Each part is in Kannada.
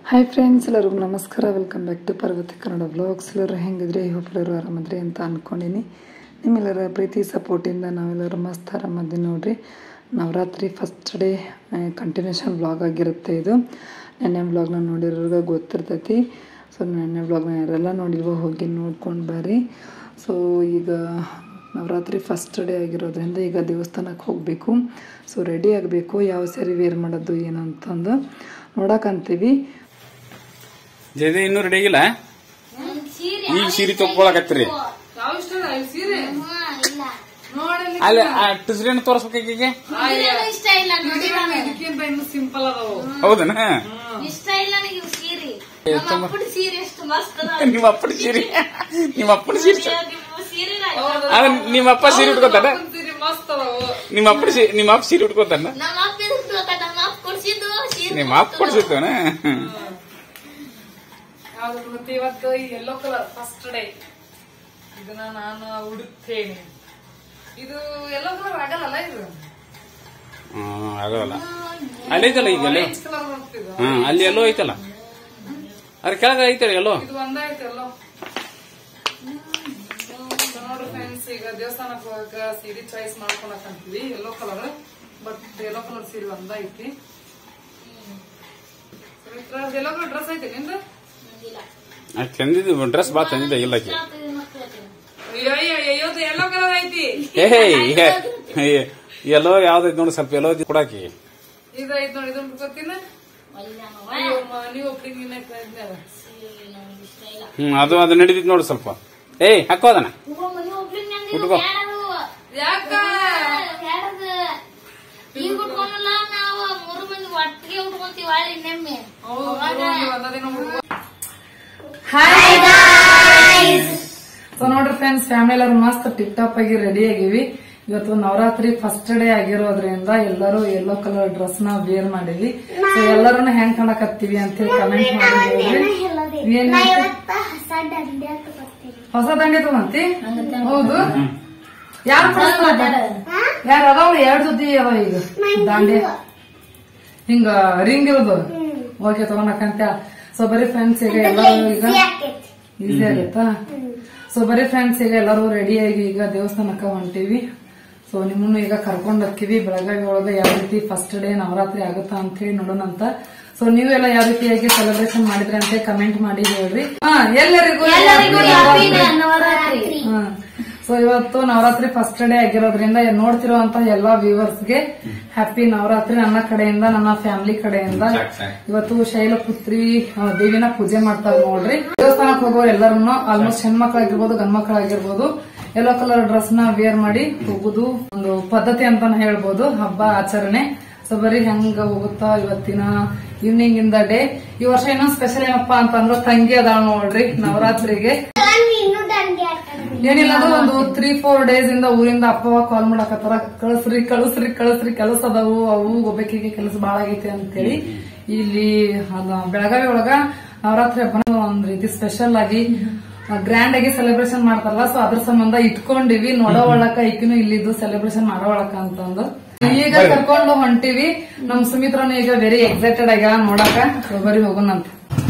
ಹಾಯ್ ಫ್ರೆಂಡ್ಸ್, ಎಲ್ಲರಿಗೂ ನಮಸ್ಕಾರ. Welcome back to Parvati Kannada vlogs. ಎಲ್ಲರೂ ಹೆಂಗಿದ್ರೆ ಈ ಹೋಪ್ ಎಲ್ಲರೂ ಆರಾಮದ್ರಿ ಅಂತ ಅಂದ್ಕೊಂಡಿನಿ. ನಿಮ್ಮೆಲ್ಲರ ಪ್ರೀತಿ ಸಪೋರ್ಟಿಂದ ನಾವೆಲ್ಲರೂ ಮಸ್ತ್ ಆರಾಮದ್ದಿ ನೋಡ್ರಿ. Navratri first day continuation vlog ಆಗಿರುತ್ತೆ ಇದು. ನೆನ್ನೆ ವ್ಲಾಗ್ನ ನೋಡಿರೋರ್ಗೆ ಗೊತ್ತಿರ್ತೈತಿ. ಸೊ ನೆನ್ನೆ ವ್ಲಾಗ್ನ ಯಾರೆಲ್ಲ ನೋಡಿಲ್ವೋ ಹೋಗಿ ನೋಡ್ಕೊಂಡು ಬರ್ರಿ. ಸೊ ಈಗ ನವರಾತ್ರಿ ಫಸ್ಟ್ ಡೇ ಆಗಿರೋದ್ರಿಂದ ಈಗ ದೇವಸ್ಥಾನಕ್ಕೆ ಹೋಗಬೇಕು. ಸೊ ರೆಡಿ ಆಗಬೇಕು. ಯಾವ ಸ್ಯಾರಿ ವೇರ್ ಮಾಡೋದು ಏನು ಅಂತಂದು ನೋಡಕ್ಕಂತೀವಿ. ಜಯದೇ ಇನ್ನೂ ರೆಡಿ ಆಗಿಲ್ಲ. ಈಗ ಸೀರೆ ತಗೊಳಕತ್ತೀರಿ. ಅಲ್ಲಿ ಟುಸ್ರೇನು ತೋರಿಸ್ಬೇಕಾಗೀಗೆ. ಹೌದನ? ನಿಮ್ಮ ಅಪ್ಪನ ಸೀರೆ ನಿಮ್ಮ ಅಪ್ಪ ಸೀರೆ ಉಟ್ಕೋತಾನ? ನಿಮ್ಮ ಅಪ್ಪ ಸೀರೆ ಉಟ್ಕೋತಾನ? ನಿಮ್ಮ ಅಪ್ಪ ಕೊಡ್ಸಿದ್ದವನ? ಇವತ್ತು ಯೆಲ್ಲೋ ಕಲರ್ ಫಸ್ಟ್ ಡೇ ಇದನ್ನ ನಾನು ಉಡುತ್ತೇನೆ. ಇದು ಯೆಲ್ಲೋ ಕಲರ್ ಆಗಲ್ಲ. ಇದು ಆಗಲ್ಲ. ಅಲ್ಲಿ ಐತಲ್ಲ ಈಗ ಅಲ್ಲಿ ಎಲ್ಲೋ ಐತಲ್ಲ, ಅದ್ರ ಕೆಳಗ ಐತಲ್ಲ ಎಲ್ಲೋ. ಇದು ಒಂದಾಯ್ತು ಎಲ್ಲೋ. ನೋಡ್ರಿ ಫ್ರೆಂಡ್ಸ್, ಈಗ ದೇವಸ್ಥಾನಕ್ಕೆ ಹೋಗಕ ಸೀರೆ ಚಾಯ್ಸ್ ಮಾಡ್ಕೊಳಕಂತೀವಿ. Yellow colour, but yellow colour ಸೀರೆ ಒಂದೈತಿ. ಯೆಲ್ಲೋ ಕಲರ್ ಡ್ರೆಸ್ ಐತಿ ನಿಂದ? ತಂದಿದ್ದು ಡ್ರೆಸ್ ಬಾ ತಂದಿದ್ದ ಇಲ್ಲ. ಯೆಲ್ಲೋ ಕಲರ್ ಐತಿ. ಎಲ್ಲೋ ಯಾವ್ದೈತಿ ನೋಡಿ, ಸ್ವಲ್ಪ ಎಲ್ಲೋ ಕೊಡಾಕಿ. ಇದೈತ್ ನೋಡಿ, ಇದನ್ನ ಗೊತ್ತಿನ ನೀವು ಅದು ನಡೀತಿದ್ ನೋಡಿ ಸ್ವಲ್ಪ. ಹಾಕೋ ಅದನ್ನ ಉಟ್ಕೋ. ಯಾಕ ನೋಡ್ರಿ ಫ್ರೆಂಡ್ಸ್, ಫ್ಯಾಮಿಲಿ ಎಲ್ಲರೂ ಮಸ್ತ್ ಟಿಪ್ ಟಾಪ್ ಆಗಿ ರೆಡಿ ಆಗಿವಿ. ಇವತ್ತು ನವರಾತ್ರಿ ಫಸ್ಟ್ ಡೇ ಆಗಿರೋದ್ರಿಂದ ಎಲ್ಲರೂ ಯೆಲ್ಲೋ ಕಲರ್ ಡ್ರೆಸ್ ನ ವೇರ್ ಮಾಡಿವಿ. ಸೊ ಎಲ್ಲರೂ ಹೆಂಗ್ ಕಾಣಕತ್ತೀವಿ ಅಂತ ಹೇಳಿ ಕಮೆಂಟ್ ಮಾಡಿ. ಹೊಸ ದಂಡೆ ತಗೊಂತಿ? ಹೌದು. ಯಾರು ಯಾರು ಅದಾವ? 2 ಜೊತೆ ಅದಾವ ಈಗ ದಾಂಡೆ ಹಿಂಗ ರಿಂಗ್ ಇರೋದು. ಓಕೆ, ತಗೊಳಕಂತ. ಸೊ ಬರೀ ಫ್ರೆಂಡ್ಸ್ ಈಗ ಎಲ್ಲರೂ ಈಗ ಈಸಿ ಆಗೈತಾ? ಸೊ ಬರೀ ಫ್ರೆಂಡ್ಸ್ ಈಗ ಎಲ್ಲರೂ ರೆಡಿ ಆಗಿ ಈಗ ದೇವಸ್ಥಾನಕ್ಕ ಹೊಂಟಿವಿ. ಸೊ ನಿಮ್ಮನ್ನು ಈಗ ಕರ್ಕೊಂಡ್ ಹೋಗ್ತೀವಿ. ಬೆಳಗಾವಿ ಒಳಗ ಯಾವ ರೀತಿ ಫಸ್ಟ್ ಡೇ ನವರಾತ್ರಿ ಆಗುತ್ತಾ ಅಂತ ಹೇಳಿ ನೋಡೋಣ ಅಂತ. ಸೊ ನೀವೆಲ್ಲ ಯಾವ ರೀತಿಯಾಗಿ ಸೆಲೆಬ್ರೇಷನ್ ಮಾಡಿದ್ರೆ ಅಂತ ಕಮೆಂಟ್ ಮಾಡಿ ಹೇಳ್ರಿ. ಎಲ್ಲರಿಗೂ ಸೊ ಇವತ್ತು ನವರಾತ್ರಿ ಫಸ್ಟ್ ಡೇ ಆಗಿರೋದ್ರಿಂದ ನೋಡ್ತಿರುವಂತ ಎಲ್ಲಾ ವ್ಯೂವರ್ಸ್ಗೆ ಹ್ಯಾಪಿ ನವರಾತ್ರಿ ನನ್ನ ಕಡೆಯಿಂದ, ನನ್ನ ಫ್ಯಾಮಿಲಿ ಕಡೆಯಿಂದ. ಇವತ್ತು ಶೈಲಪುತ್ರಿ ದೇವಿನ ಪೂಜೆ ಮಾಡ್ತಾರೆ ನೋಡ್ರಿ. ದೇವಸ್ಥಾನಕ್ಕೆ ಹೋಗೋರು ಎಲ್ಲರನ್ನು ಆಲ್ಮೋಸ್ಟ್ ಹೆಣ್ಮಕ್ಳಾಗಿರ್ಬೋದು ಗಂಡ್ಮಕ್ಳಾಗಿರ್ಬೋದು ಯೆಲ್ಲೋ ಕಲರ್ ಡ್ರೆಸ್ ನ ವೇರ್ ಮಾಡಿ ಹೋಗುದು ಒಂದು ಪದ್ಧತಿ ಅಂತಾನೆ ಹೇಳ್ಬೋದು, ಹಬ್ಬ ಆಚರಣೆ. ಸೊ ಬರೀ ಹೆಂಗ ಹೋಗುತ್ತಾ ಇವತ್ತಿನ ಈವ್ನಿಂಗ್ ಇಂದ ಡೇ. ಈ ವರ್ಷ ಇನ್ನೊಂದು ಸ್ಪೆಷಲ್ ಏನಪ್ಪಾ ಅಂತಂದ್ರೆ ತಂಗಿ ಅದಾಳ ನೋಡ್ರಿ ನವರಾತ್ರಿಗೆ. ಏನಿಲ್ಲ ಅಂದ್ರೆ ಒಂದು 3-4 ಡೇಸ್ ಇಂದ ಊರಿಂದ ಅಪ್ಪವ ಕಾಲ್ ಮಾಡಕತ್ತಾರ, ಕಳಸ್ರಿ ಕಳಸ್ರಿ ಕಳಸ್ರಿ, ಕೆಲಸ ಅದಾವು, ಅವು ಒಬ್ಬಾಕಿಗೆ ಕೆಲಸ ಬಾಳ ಆಗೈತಿ ಅಂತೇಳಿ. ಇಲ್ಲಿ ಬೆಳಗಾವಿ ಒಳಗ ನವರಾತ್ರಿ ಹಬ್ಬನ ಒಂದ್ ರೀತಿ ಸ್ಪೆಷಲ್ ಆಗಿ ಗ್ರ್ಯಾಂಡ್ ಆಗಿ ಸೆಲೆಬ್ರೇಷನ್ ಮಾಡ್ತಾರಲ್ಲ. ಸೊ ಅದ್ರ ಸಂಬಂಧ ಇಟ್ಕೊಂಡಿವಿ. ನೋಡೋ ಒಳಕ ಈಕಿನೂ ಇಲ್ಲಿದ್ದು ಸೆಲೆಬ್ರೇಷನ್ ಮಾಡೋ ಒಳಕ ಅಂತಂದು ಈಗ ಕರ್ಕೊಂಡು ಹೊಂಟಿವಿ. ನಮ್ ಸುಮಿತ್ರನು ಈಗ ವೆರಿ ಎಕ್ಸೈಟೆಡ್ ಆಗ್ಯಾಳ ನೋಡಕ. ಬರೀ ಹೋಗೋಣಂತ.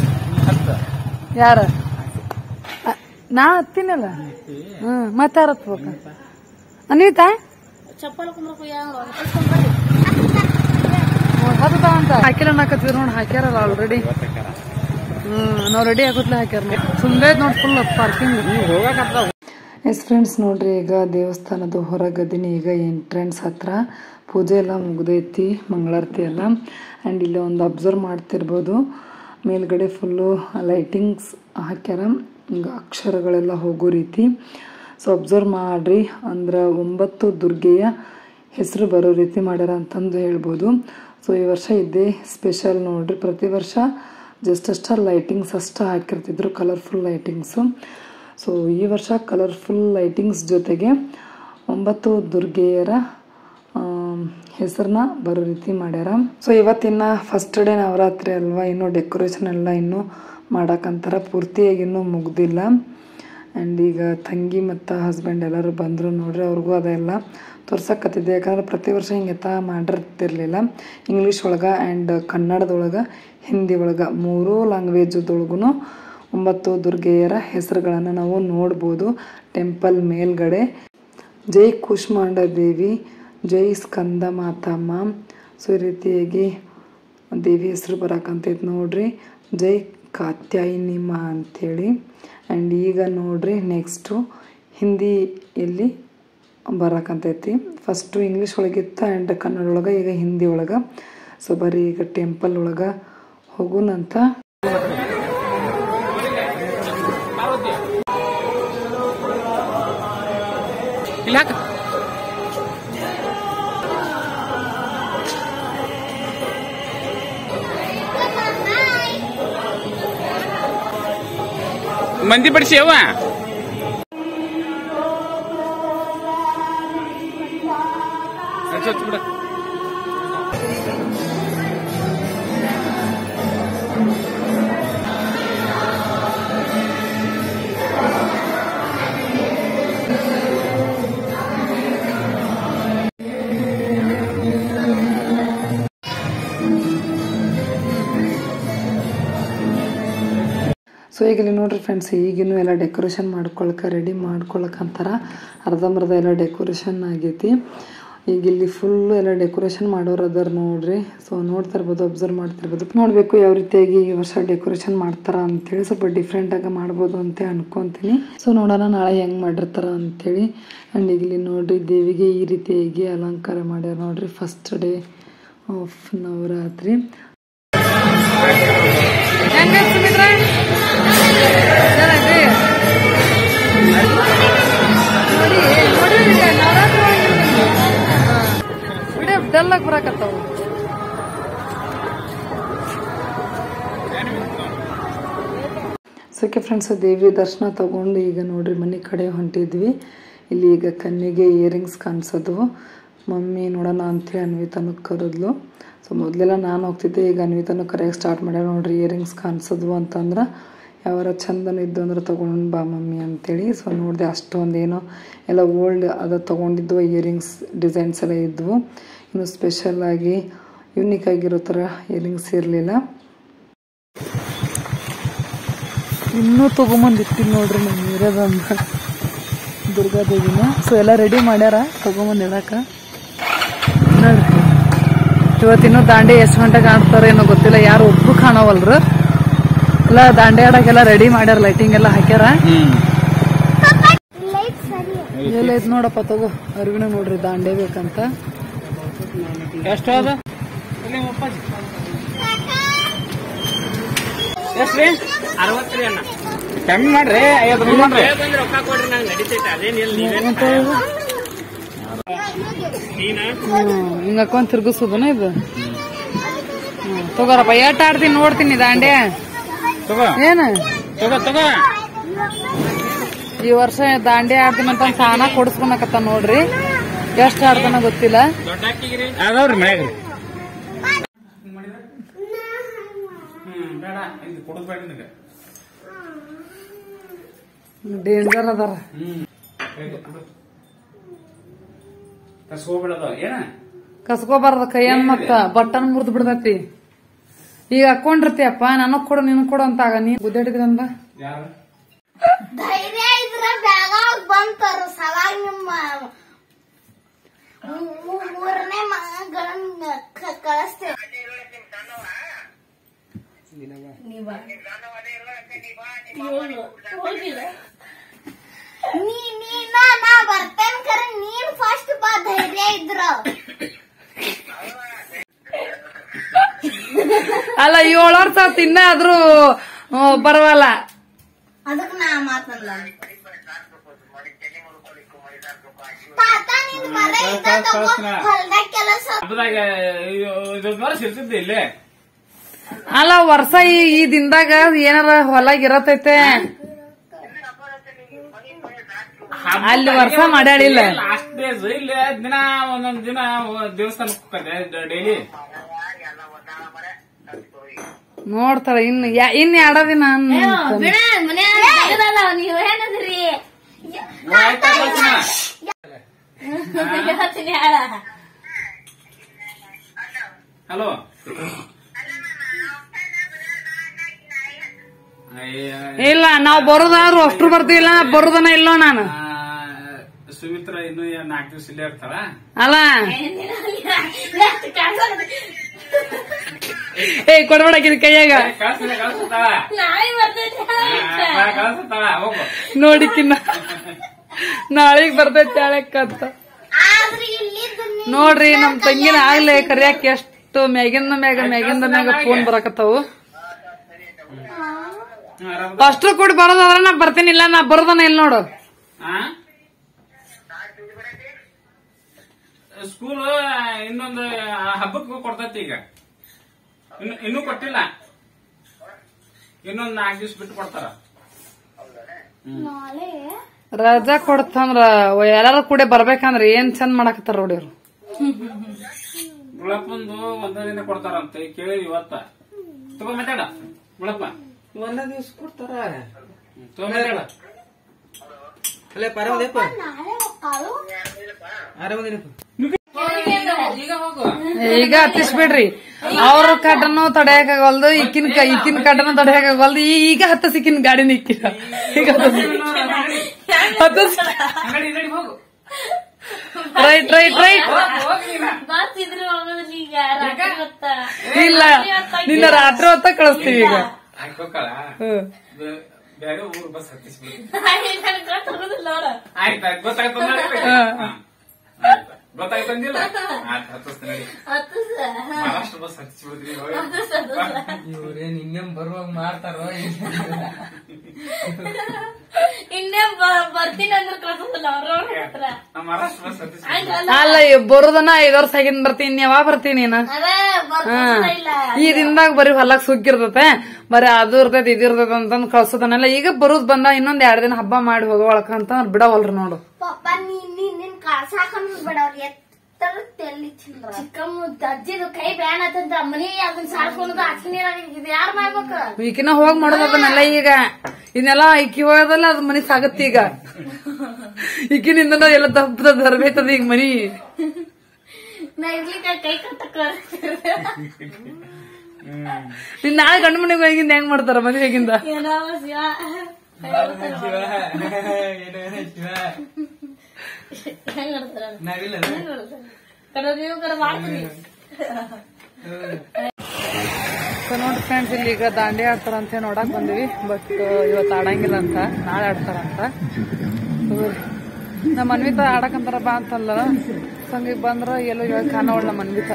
ಯಾರ ನಾ ಹತ್ತಿನಲ್ಲ? ಮತ್ತೆ ಯಾರ ಹತ್ಬೇಕ? ಅನಿತಾ ಹತ್ತಂತ ಹಾಕಿಲ್ಲ ನಾಕತ್ತೀವಿ ನೋಡಿ. ಹಾಕ್ಯಾರಲ್ಲ ಆಲ್ರೆಡಿ. ನಾವ್ ರೆಡಿ ಆಗುತ್ತಲೇ ಹಾಕ್ಯಾರ. ಸುಮ್ಮನೆ ನೋಡ್ ಫುಲ್ ಪಾರ್ಕಿಂಗ್. ಎಸ್ ಫ್ರೆಂಡ್ಸ್, ನೋಡ್ರಿ ಈಗ ದೇವಸ್ಥಾನದ ಹೊರಗದಿನಿ. ಈಗ ಎಂಟ್ರೆನ್ಸ್ ಹತ್ರ ಪೂಜೆ ಎಲ್ಲ ಮುಗ್ದೈತಿ, ಮಂಗಳಾರತಿ ಎಲ್ಲ. ಆ್ಯಂಡ್ ಇಲ್ಲಿ ಒಂದು ಅಬ್ಸರ್ವ್ ಮಾಡ್ತಿರ್ಬೋದು, ಮೇಲ್ಗಡೆ ಫುಲ್ಲು ಲೈಟಿಂಗ್ಸ್ ಹಾಕ್ಯಾರ, ಈಗ ಅಕ್ಷರಗಳೆಲ್ಲ ಹೋಗೋ ರೀತಿ. ಸೊ ಅಬ್ಸರ್ವ್ ಮಾಡ್ರಿ, ಅಂದ್ರೆ 9 ದುರ್ಗೆಯ ಹೆಸರು ಬರೋ ರೀತಿ ಮಾಡ್ಯಾರ ಅಂತಂದು ಹೇಳ್ಬೋದು. ಸೊ ಈ ವರ್ಷ ಇದೇ ಸ್ಪೆಷಲ್ ನೋಡ್ರಿ. ಪ್ರತಿ ವರ್ಷ ಜಸ್ಟ್ ಅಷ್ಟ ಲೈಟಿಂಗ್ಸ್ ಅಷ್ಟ ಹಾಕಿರ್ತಿದ್ರು, ಕಲರ್ಫುಲ್ ಲೈಟಿಂಗ್ಸು. ಸೊ ಈ ವರ್ಷ ಕಲರ್ಫುಲ್ ಲೈಟಿಂಗ್ಸ್ ಜೊತೆಗೆ 9 ದುರ್ಗೆಯರ ಹೆಸರನ್ನ ಬರೋ ರೀತಿ ಮಾಡ್ಯಾರ. ಸೊ ಇವತ್ತಿನ ಫಸ್ಟ್ ಡೇ ನವರಾತ್ರಿ ಅಲ್ವಾ, ಇನ್ನೂ ಡೆಕೋರೇಷನ್ ಎಲ್ಲ ಇನ್ನೂ ಮಾಡಕ್ಕಂತಾರ, ಪೂರ್ತಿಯಾಗಿ ಇನ್ನೂ ಮುಗ್ದಿಲ್ಲ. ಆ್ಯಂಡ್ ಈಗ ತಂಗಿ ಮತ್ತು ಹಸ್ಬೆಂಡ್ ಎಲ್ಲರೂ ಬಂದರು ನೋಡ್ರಿ. ಅವ್ರಿಗೂ ಅದೆಲ್ಲ ತೋರ್ಸಕತ್ತಿದ್ದೆ. ಯಾಕಂದ್ರೆ ಪ್ರತಿ ವರ್ಷ ಹಿಂಗೆತ್ತ ಮಾಡಿರ್ತಿರ್ಲಿಲ್ಲ. ಇಂಗ್ಲೀಷ್ ಒಳಗೆ ಆ್ಯಂಡ್ ಕನ್ನಡದೊಳಗೆ ಹಿಂದಿ ಒಳಗೆ 3 ಲ್ಯಾಂಗ್ವೇಜದೊಳಗೂ 9 ದುರ್ಗೆಯರ ಹೆಸರುಗಳನ್ನು ನಾವು ನೋಡ್ಬೋದು ಟೆಂಪಲ್ ಮೇಲ್ಗಡೆ. ಜೈ ಕೂಷ್ಮಾಂಡ ದೇವಿ, ಜೈ ಸ್ಕಂದ ಮಾತಮ್ಮ. ಸೊ ಈ ರೀತಿಯಾಗಿ ದೇವಿ ಹೆಸರು ಬರಕಂತೈತೆ ನೋಡ್ರಿ. ಜೈ ಕಾತ್ಯಾಯಿನಿಮ್ಮ ಅಂಥೇಳಿ. ಆ್ಯಂಡ್ ಈಗ ನೋಡ್ರಿ ನೆಕ್ಸ್ಟು ಹಿಂದಿಯಲ್ಲಿ ಬರಕಂತೈತಿ. ಫಸ್ಟು ಇಂಗ್ಲೀಷ್ ಒಳಗಿತ್ತು ಆ್ಯಂಡ್ ಕನ್ನಡ ಒಳಗೆ, ಈಗ ಹಿಂದಿ ಒಳಗೆ. ಸೊ ಬರೀ ಈಗ ಟೆಂಪಲ್ ಒಳಗೆ ಹೋಗುನಂತ. ಮಂದಿ ಬಡಿಸಿ ಅವ್ವ ಬಿಡ. ಸೊ ಈಗ ಇಲ್ಲಿ ನೋಡ್ರಿ ಫ್ರೆಂಡ್ಸ್, ಈಗಿನ್ನೂ ಎಲ್ಲ ಡೆಕೋರೇಷನ್ ರೆಡಿ ಮಾಡ್ಕೊಳಕ್ಕಂತಾರ. ಅರ್ಧಂಬರ್ಧ ಎಲ್ಲ ಡೆಕೋರೇಷನ್ ಆಗೈತಿ. ಈಗ ಇಲ್ಲಿ ಫುಲ್ಲು ಎಲ್ಲ ಡೆಕೋರೇಷನ್ ಮಾಡೋರು ಅದಾರ ನೋಡ್ರಿ. ಸೊ ನೋಡ್ತಾ ಇರ್ಬೋದು, ಅಬ್ಸರ್ವ್ ಮಾಡ್ತಿರ್ಬೋದು. ನೋಡಬೇಕು ಯಾವ ರೀತಿಯಾಗಿ ಈ ವರ್ಷ ಡೆಕೋರೇಷನ್ ಮಾಡ್ತಾರ ಅಂಥೇಳಿ. ಸ್ವಲ್ಪ ಡಿಫ್ರೆಂಟಾಗಿ ಮಾಡ್ಬೋದು ಅಂತ ಅನ್ಕೊತೀನಿ. ಸೊ ನೋಡೋಣ ನಾಳೆ ಹೆಂಗೆ ಮಾಡಿರ್ತಾರ ಅಂಥೇಳಿ. ಆ್ಯಂಡ್ ಈಗ ಇಲ್ಲಿ ನೋಡ್ರಿ ದೇವಿಗೆ ಈ ರೀತಿಯಾಗಿ ಅಲಂಕಾರ ಮಾಡ್ಯಾರ ನೋಡ್ರಿ. First day of Navratri. ಡಲ್ಲಾಗಿ ಬರಾಕತ್ತಾವ. ಸೋಕೆ ಫ್ರೆಂಡ್ಸ್, ದೇವಿ ದರ್ಶನ ತಗೊಂಡು ಈಗ ನೋಡ್ರಿ ಮನೆ ಕಡೆ ಹೊಂಟಿದ್ವಿ. ಇಲ್ಲಿ ಈಗ ಕಣ್ಣಿಗೆ ಇಯರಿಂಗ್ಸ್ ಕಾಣಿಸೋದು. ಮಮ್ಮಿ ನೋಡೋಣ ಅಂಥೇಳಿ ಅನ್ವಿತಾನು ಕರೆದ್ಲು. ಸೊ ಮೊದಲೆಲ್ಲ ನಾನು ಹೋಗ್ತಿದ್ದೆ, ಈಗ ಅನ್ವಿತಾನು ಕರೆಯೋಕೆ ಸ್ಟಾರ್ಟ್ ಮಾಡ್ಯಾರ ನೋಡ್ರಿ. ಇಯರಿಂಗ್ಸ್ ಕಾಣಿಸೋದು ಅಂತಂದ್ರೆ ಯಾವಾರ ಚಂದನ ಇದ್ದು ಅಂದ್ರೆ ತೊಗೊಂಡು ಬಾ ಮಮ್ಮಿ ಅಂತೇಳಿ. ಸೊ ನೋಡಿದೆ ಅಷ್ಟೊಂದೇನೋ ಎಲ್ಲ ಓಲ್ಡ್ ಅದು ತೊಗೊಂಡಿದ್ವು. ಇಯರಿಂಗ್ಸ್ ಡಿಸೈನ್ಸ್ ಎಲ್ಲ ಇದ್ವು. ಇನ್ನು ಸ್ಪೆಷಲಾಗಿ ಯುನೀಕ್ ಆಗಿರೋ ಥರ ಇಯರಿಂಗ್ಸ್ ಇರಲಿಲ್ಲ. ಇನ್ನೂ ತೊಗೊಂಬಂದಿರ್ತೀನಿ ನೋಡ್ರಿ ನಮ್ಮ ಇರೋದಂದ ದುರ್ಗಾದೇವಿನ. ಸೊ ಎಲ್ಲ ರೆಡಿ ಮಾಡ್ಯಾರ ತೊಗೊಂಬಂದು ಇಡಾಕ ನೋಡ್ರಿ. ಇವತ್ತಿನ್ನೂ ದಾಂಡೆ ಎಷ್ಟು ಗಂಟೆಗೆ ಆಡ್ತಾರೆ ಏನೋ ಗೊತ್ತಿಲ್ಲ. ಯಾರು ಒಬ್ರು ಕಾಣವಲ್ರು. ಎಲ್ಲ ದಾಂಡೆ ಆಡಕ್ಕೆಲ್ಲ ರೆಡಿ ಮಾಡ್ಯಾರ. ಲೈಟಿಂಗ್ ಎಲ್ಲ ಹಾಕ್ಯಾರ. ಎಲ್ಲ ಐತ್ ನೋಡಪ್ಪ, ತಗೋ ಅರ್ವಿನ ನೋಡ್ರಿ. ದಾಂಡೆ ಬೇಕಂತ ಎಷ್ಟು ಅದ ಎಷ್ಟ್ರಿ? 60 ಅಣ್ಣ. ಕಮ್ಮಿ ಮಾಡ್ರಿ, 50 ಮಾಡ್ರಿ. ರೊಕ್ಕ ಕೊಡ್ರಿ, ನಂಗೆ ನಡೀತೈತೆ. ಅದೇನಿಲ್ಲ, ಹಿಂಗ ಹಾಕೊಂಡ್ ತಿರ್ಗಿಸೋದನ ಇದು. ತಗೋರಪ್ಪ, ಎಟ್ ಆಡ್ತೀನಿ ನೋಡ್ತೀನಿ ದಾಂಡೆ. ಏನ ತಗೋ ಈ ವರ್ಷ ದಾಂಡೆ ಆಡ್ತೀನಿ ಅಂತ ತಾನ ಕೊಡಿಸ್ಕೊಳಕತ್ತ ನೋಡ್ರಿ. ಎಷ್ಟ್ ಆಡ್ತಾನ ಗೊತ್ತಿಲ್ಲ. ಅದಾವ್ರಿ ಮನ್ಯಾಗ. ಡೇಂಜರ್ ಅದಾರ. ಕಸ್ಕೋಬಾರ್ದ ಕೈಯನ್ ಮತ್ತ ಬಟ್ಟನ್ ಮುರಿದ್ ಬಿಡ್ತೈತಿ. ಈಗ ಹಾಕೊಂಡಿರ್ತೀಯಪ್ಪ, ನನಗ್ ಕೊಡು ನಿನಗ್ ಕೊಡು ಅಂತ. ಆಗ ನೀ ಗುದ್ದಾಡಿದ್ರಂದ ಧೈರ್ಯ ಇದ್ರ ಬ್ಯಾಗ ಬಂತಾರ. ಸವಾಗ ನಿಮ್ಮ 3ನೇ ಮಗಳನ್ನ ಕಳಿಸ್ತೇವೆ. ನಾ ಬರ್ತೇನೆ ಕರೆ, ನೀನ್ ಫಸ್ಟ್ ಬಾ. ಧೈರ್ಯ ಇದ್ರ ಅಲ್ಲ 7 ವರ್ಷ ತಿನ್ನ ಆದ್ರೂ ಪರವಲ್ಲ. ಅದಕ್ಕೆ ನಾ ಮಾತಲ್ಲ. ತಾತ ನಿನ್ ಮರ ಹೊಲ್ದಾಗ ಕೆಲಸ ಇಲ್ಲೇ ಅಲ್ಲ ವರ್ಷ ಈ ದಿನದಾಗ ಏನಾರ ಹೊಲಾಗ ಇರತೈತೆ. ಅಲ್ಲಿ ವರ್ಷ ಮಾಡ್ಯಾಡಿಲ್ಲ. ಲಾಸ್ಟ್ ಡೇಸ್ ಇಲ್ಲ ದಿನ ಒಂದೊಂದ್ ದಿನ ದೇವಸ್ಥಾನಕ್ಕೆ ಡೈಲಿ ನೋಡ್ತಾರ. ಇನ್ 2 ದಿನ ನೀವ್ ಏನದ್ರಿ ಹಲೋ ಇಲ್ಲ ನಾವ್ ಬರೋದಾದ್ರು ಅಷ್ಟ್ರು ಬರ್ತೀವಿಲ್ಲ ಬರೋದನ ಇಲ್ಲೋ ನಾನು ಸುಮಿತ್ರ ಇನ್ನು 4 ದಿವಸ ಇಲ್ಲೇ ಇರ್ತಾಳ ಅಲ್ಲ ಕೊಡ್ಬೇಡಕಿದ ಕೈಯಾಗ ನೋಡಿಕಿನ್ನ ನಾಳಿಗ್ ಬರ್ತೈತಿ ಅಂತ ನೋಡ್ರಿ ನಮ್ ತಂಗಿನ ಆಗ್ಲೇ ಕರಿಯಾಕ ಎಷ್ಟು ಮ್ಯಾಗಿಂದ ಮ್ಯಾಗ ಫೋನ್ ಬರಾಕತ್ತಾವು ಅಷ್ಟ್ರು ಕೂಡಿ ಬರೋದಾದ್ರ ನಾ ಬರ್ತೀನಿ ಇಲ್ಲ ನಾ ಬರೋದನ ಇಲ್ಲ ನೋಡು ಸ್ಕೂಲ್ ಇನ್ನೊಂದು ಹಬ್ಬಕ್ಕೆ ಕೊಡ್ತೈತಿ ಈಗ ಇನ್ನೂ ಕೊಟ್ಟಿಲ್ಲ ಇನ್ನೊಂದ್ 4 ದಿವಸ ಬಿಟ್ಟು ಕೊಡ್ತಾರ ರಜಾ ಕೊಡ್ತಂದ್ರ ಎಲ್ಲಾರು ಕೂಡ ಬರ್ಬೇಕಂದ್ರ ಏನ್ ಚಂದ ಮಾಡಾಕತ್ತಾರ ನೋಡಿ ಅವ್ರು ಗುಳಪ್ಪಂದು ಒಂದೇ ದಿನ ಕೊಡ್ತಾರಂತ ಕೇಳಿ ಇವತ್ತ ತಗೋ ಮಾತಾಡ ಗುಳಪ್ಪ ಒಂದ ದಿವ್ಸ ಕೊಡ್ತಾರ ತಗೋ ಮಾತಾಡ ಅಲ್ಲೇ ಪರವದೇಪ ಆರಾಮದೇನಪ್ಪ ಈಗ ಹತ್ತಿಸ್ಬಿಡ್ರಿ ಅವ್ರ ಕಡ್ಡನು ತಡೆಯಕ್ಕಾಗಲ್ದು ಈಕಿನ ಕಡ್ಡನು ತಡೆಯಕ್ಕಾಗಲ್ದು ಈಗ ಹತ್ತಿಸಿಕಿನ ಗಾಡಿನ ಇಕ್ಕಿರ ಈಗ ರೈಟ್ ಇಲ್ಲ ನಿನ್ನ ರಾತ್ರಿ ಹೊತ್ತ ಕಳಿಸ್ತೀವಿ ಈಗ ಬೇರೆ ಊರು ಬಸ್ ಹತ್ತಿಸ್ಬಿಡ್ತೀನಿ ಆಯ್ತಾ ಗೊತ್ತಾಯ್ತಂದಿಲ್ಲ ಮಹಾರಾಷ್ಟ್ರ ಬಸ್ ಹತ್ತಿಸ್ಬಿಡ್ತೀನಿ ಇವ್ರೇನ್ ಇನ್ನೇನ್ ಬರುವಾಗ ಮಾಡ್ತಾರೋ ಇನ್ನೇ ಬರ್ತೀನಿ ಅಂದ್ರೆ ಕಳ್ಸಲ್ಲ ಮಹಾರಾಷ್ಟ್ರ ಬಸ್ ಅಲ್ಲ ಬರೋದನ್ನ 5 ವರ್ಷ ಆಗಿನ್ ಬರ್ತೀನಿ ಯಾವಾಗ ಬರ್ತೀನಿ ಈ ದಿನದಾಗ ಬರೀ ಹೊಲಕ್ ಸುಗ್ಗಿರ್ತತೆ ಬರೀ ಅದು ಇರ್ತೈತಿ ಇದು ಇರ್ತೈತಿ ಅಂತಂದ್ ಕಳ್ಸೋದನ್ನೆಲ್ಲ ಈಗ ಬರೋದ್ ಬಂದ ಇನ್ನೊಂದ್ 2 ದಿನ ಹಬ್ಬ ಮಾಡಿ ಹೋಗೋಳಕ ಅಂತ ಬಿಡವಲ್ರಿ ನೋಡು ಪಪ್ಪ ನಿನ್ ಕಳ್ಸಾಕಂದ್ ಬಿಡವ್ರಿ ಎತ್ತರ ತೆಲ್ಲಿ ಚಿಕ್ಕಮ್ಮ ಅಜ್ಜಿದು ಕೈ ಬ್ಯಾನ್ ಆತಂತ ಮನಿ ಅದನ್ನ ಸಾರ್ಸ್ಕೊಂಡ್ ಅಚ್ಚಿ ನೀರ ಯಾರು ಮಾಡ್ಬೇಕು ಈಕಿನ ಹೋಗ್ ಮಾಡೋದು ಅದನ್ನೆಲ್ಲ ಈಗ ಇದನ್ನೆಲ್ಲ ಈಕಿ ಹೋಗೋದಲ್ಲ ಅದ್ ಮನಿ ಸಾಗತ್ತ ಈಗ ಈಕಿನಿಂದ ಎಲ್ಲ ದಪ್ಪದ ದರ್ಬೇತದ ಈಗ ಮನಿ ನಾ ಇರ್ಲಿಕ್ಕೆ ಕೈ ಕಟ್ಟಕ್ಕ ನೀನ್ ನಾಳೆ ಗಂಡು ಮನೆಗೆ ಹೋಗಿಂದ ಹೆಂಗ್ ಮಾಡ್ತಾರ ಮದುವೆಗಿಂದ ಹೆಂಗ್ ಮಾಡ್ತಾರ ನಾವಿಲ್ಲ ನೀವು ಕಡೆ ಮಾಡ್ತೀವಿ ನೋಡ್ರಿ ಫ್ರೆಂಡ್ಸ್ ಇಲ್ಲಿ ಈಗ ದಾಂಡಿ ಆಡ್ತಾರ ಅಂತ ನೋಡಕ್ ಬಂದಿವಿ ಬಟ್ ಇವತ್ತು ಆಡಂಗಿಲ್ಲ ಅಂತ ನಾಳೆ ಆಡ್ತಾರಂತ ನಮ್ಮ ಅನ್ವಿತ ಆಡಕಂತಾರ ಬಾ ಅಂತಲ್ಲ ಸಂಗೀಗ್ ಬಂದ್ರ ಎಲ್ಲೋ ಇವಾಗ ಖಾನಾವಳ ನಮ್ಮ ಅನ್ವಿತ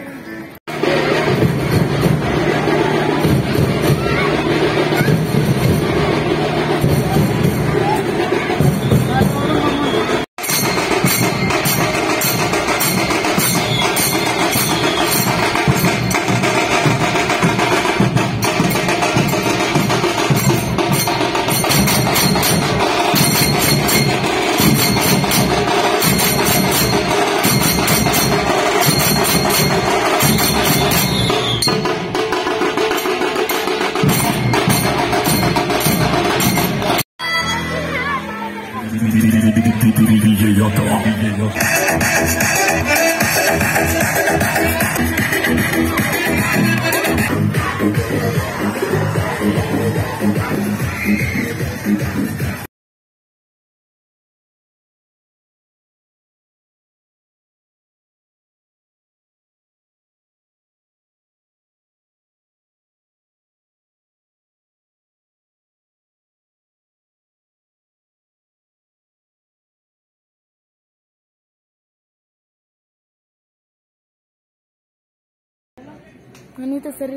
ಅನಿತ ಸರಿ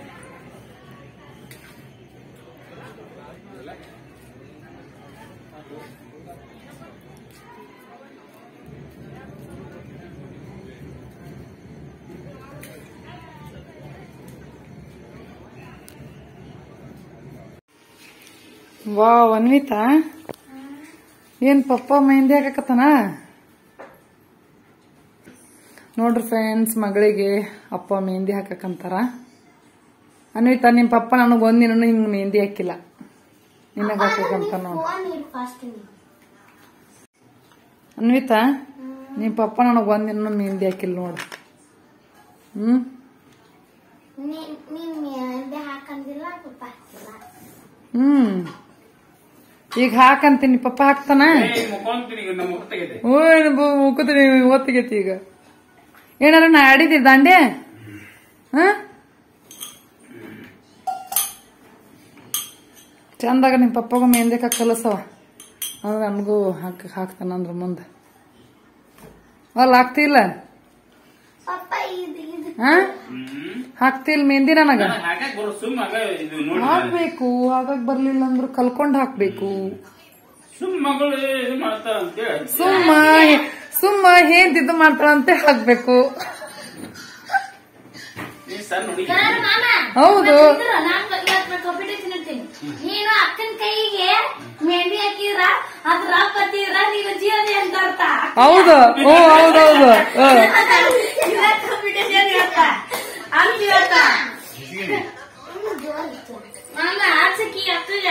ವಾವ್ ಅನ್ವಿತಾ ಏನ್ ಪಪ್ಪ ಮೆಹಂದಿ ಹಾಕಕತ್ತಾನ ನೋಡ್ರಿ ಫ್ರೆಂಡ್ಸ್ ಮಗಳಿಗೆ ಅಪ್ಪ ಮೆಹಂದಿ ಹಾಕಕಂತಾರ ಅನ್ವಿತಾ ನಿಮ್ ಪಪ್ಪ ನನಗ್ ಒಂದಿನ ಹಿಂಗ್ ಮೆಹಂದಿ ಹಾಕಿಲ್ಲ ನಿನಗ ಹಾಕಕಂತ ನೋಡ್ ಅನ್ವಿತಾ ನಿಮ್ ಪಪ್ಪ ನನಗ್ ಒಂದಿನ ಮೆಹಂದಿ ಹಾಕಿಲ್ಲ ನೋಡು. ನೀನ್ ಮೆಹಂದಿ ಹಾಕಂದಿಲ್ಲ ಪಪ್ಪ ಹಾಕಿಲ್ಲ. ಈಗ ಹಾಕಂತೀನಿ ಪಪ್ಪ ಹಾಕ್ತಾನ. ಮುಖತೀನಿ ಓದ್ತಿಗೈತಿ ಈಗ. ಏನಾರ ನಾ ಆಡಿದಿ ದಾಂಡೆ ಚಂದಾಗ ನಿಮ್ ಪಪ್ಪಗೂ ಮೆಹಂದಿ ಕಲಸವ ಅಂದ್ರೆ ನನ್ಗೂ ಹಾಕ್ತಾನ ಅಂದ್ರ ಮುಂದೆ ಅಲ್ಲ ಹಾಕ್ತಿಲ್ಲ ಹಾಕ್ತಿಲ್ ಮೆಹಂದಿ ನನಗ ಹಾಕ್ಬೇಕು. ಹಾಗಾಗ್ ಬರ್ಲಿಲ್ಲ ಅಂದ್ರು ಕಲ್ಕೊಂಡ್ ಹಾಕ್ಬೇಕು. ಸುಮ್ಮ ಹೇಂತಿದ್ದು ಮಾಡ್ತಾಳಂತೆ ಹಾಕ್ಬೇಕು. ಹೌದು ನೀನು ಅಕ್ಕನ ಕೈಗೆ ಮೆಹಂದಿ ಹಾಕಿದ್ರ ಅದ್ರ ಪತಿರ ನೀನು ಜೀವನ ಅಂತ ಅರ್ಥ. ಹೌದು ಹೌದೌದು ಕಾಂಪಿಟೇಷನ್ ಇವತ್ತ ಅಂತಿವತ್ತ ಮಾಮ ಆಚಕಿ ಅಕ್ಕಗ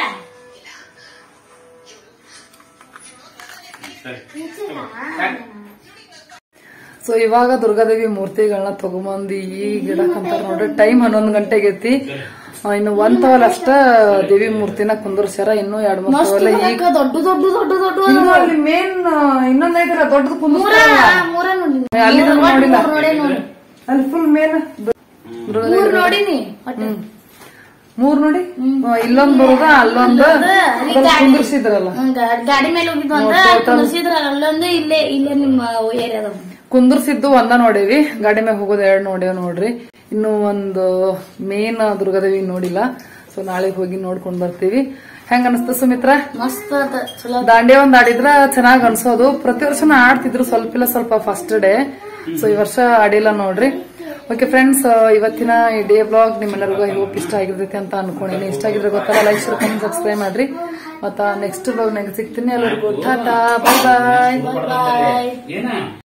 ಸೊ ಇವಾಗ ದುರ್ಗಾದೇವಿ ಮೂರ್ತಿಗಳನ್ನ ತಗೊಂಬಂದು ಈ ಗಿಡಕ್ಕಂತಾರ ನೋಡ್ರಿ. ಟೈಮ್ 11 ಗಂಟೆಗೆ ಐತಿ. ಇನ್ನು 1 ತವಲ್ ಅಷ್ಟ ದೇವಿ ಮೂರ್ತಿನ ಕುಂದರ್ಸ್ಯಾರ. ಇನ್ನು 2-3 ತವಲ್ ಈಗ ದೊಡ್ಡ ದೊಡ್ಡ ದೊಡ್ಡ ದೊಡ್ಡ ಅಲ್ಲಿ ಮೇನ್ ಇನ್ನೊಂದೈತಲ್ಲ ದೊಡ್ಡದು ಕುಂದರ್ಸ್ತಾರ ಅಲ್ಲಿ ನೋಡಿಲ್ಲ. ಅಲ್ಲಿ ಫುಲ್ ಮೇನ್ ನೋಡಿನಿ 3 ನೋಡಿ ಇಲ್ಲೊಂದ್ ಬರುದ ಅಲ್ಲೊಂದು ಕುಂದರ್ಸಿದ್ರಲ್ಲ ಗಾಡಿ ಮೇಲೆ ಹೋಗಿದ್ವು ಅಲ್ಲೊಂದು ಇಲ್ಲೇ ನಿಮ್ಮ ಏರಿಯಾದ ಕುಂದರ್ಸಿದ್ದು ಒಂದ ನೋಡೇವಿ. ಗಾಡಿ ಮ್ಯಾಗ ಹೋಗೋದು 2 ನೋಡೇವ್ ನೋಡ್ರಿ. ಇನ್ನು ಒಂದು ಮೇನ್ ದುರ್ಗಾದೇವಿ ನೋಡಿಲ್ಲ. ಸೊ ನಾಳೆ ಹೋಗಿ ನೋಡ್ಕೊಂಡ್ ಬರ್ತೀವಿ. ಹೆಂಗ ಅನಸ್ತ ಸುಮಿತ್ರ? ಮಸ್ತ್ ದಾಂಡೆ ಒಂದ್ ಆಡಿದ್ರ ಚೆನ್ನಾಗ್ ಅನ್ಸೋದು. ಪ್ರತಿ ವರ್ಷನ ಆಡ್ತಿದ್ರು ಸ್ವಲ್ಪ ಸ್ವಲ್ಪ ಫಸ್ಟ್ ಡೇ. ಸೊ ಈ ವರ್ಷ ಆಡಿಲ್ಲ ನೋಡ್ರಿ. ಓಕೆ ಫ್ರೆಂಡ್ಸ್, ಇವತ್ತಿನ ಈ ಡೇ ಬ್ಲಾಗ್ ನಿಮ್ಮೆಲ್ಲರಿಗೂ ಐ ಹೋಪ್ ಇಷ್ಟ ಆಗಿರ್ತೈತಿ ಅಂತ ಅನ್ಕೊಂಡಿನಿ. ಇಷ್ಟ ಆಗಿದ್ರೆ ಗೊತ್ತಲ್ಲ, ಲೈಕ್ ಶೇರ್ ಕಮೆಂಟ್ ಸಬ್ಸ್ಕ್ರೈಬ್ ಮಾಡ್ರಿ. ಮತ್ತ ನೆಕ್ಸ್ಟ್ ಬ್ಲಾಗ್ ನಾಗ ಸಿಗ್ತೀನಿ. ಎಲ್ಲರಿಗೂ ಟಾಟಾ, ಬಾಯ್ ಬಾಯ್.